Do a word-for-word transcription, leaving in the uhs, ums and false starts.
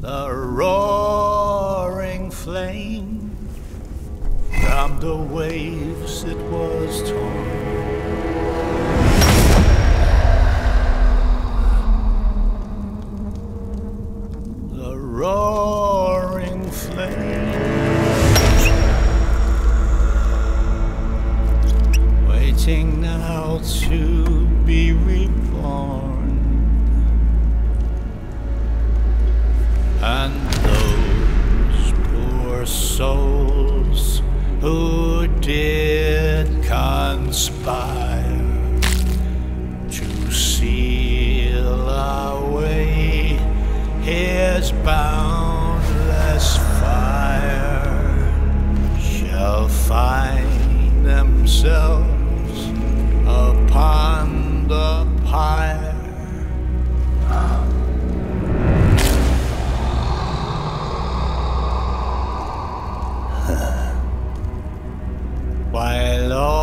The roaring flame from the waves it was torn. The roaring flame waiting now to be reborn. And those poor souls who did conspire to seal away his boundless fire shall find themselves upon the pyre. While all